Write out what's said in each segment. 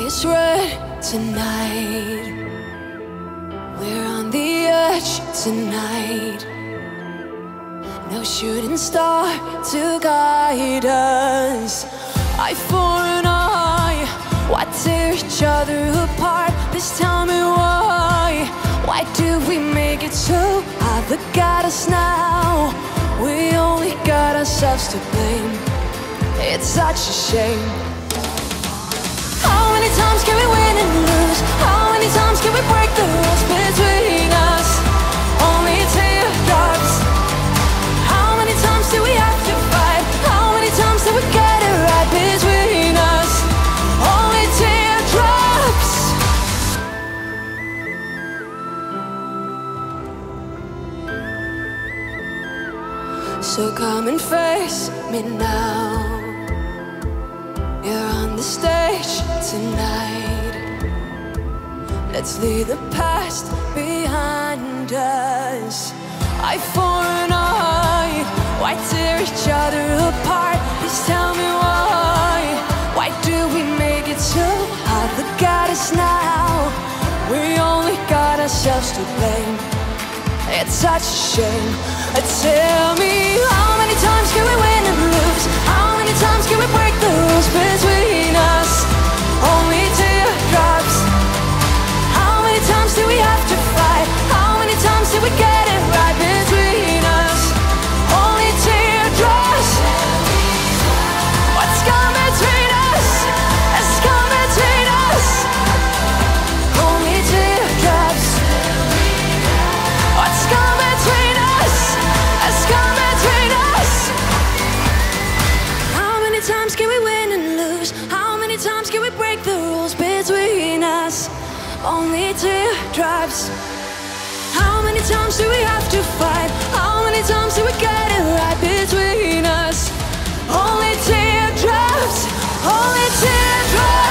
is red tonight. We're on the edge tonight. No shooting star to guide us. Eye for an eye, why tear each other apart? Please tell me why. Why do we make it so hard? Look at us now. We only got ourselves to blame. It's such a shame. How many times can we win and lose? How many times can we break the rules between us? Only teardrops. How many times do we have to fight? How many times do we get it right between us? Only teardrops. So come and face me now. You're on the stage tonight. Let's leave the past behind us. Eye for an eye, why tear each other apart? Please tell me why. Why do we make it so hard? Look at us now. We only got ourselves to blame. It's such a shame. Tell me, how many times can we win and lose? How many times can we break the rules between us? Only teardrops. How many times do we have to fight? How many times do we get it right between us? Only teardrops. What's come between us? Has come between us. Only teardrops. What's come between us? Has come between us. How many times can we win and lose? How many times can we break the rules between us? Only teardrops. How many times do we have to fight? How many times do we get it right between us? Only teardrops. Only teardrops.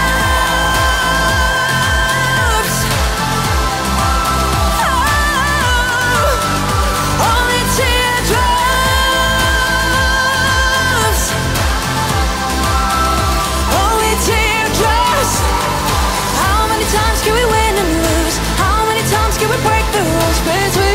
Can we win and lose? How many times can we break the rules between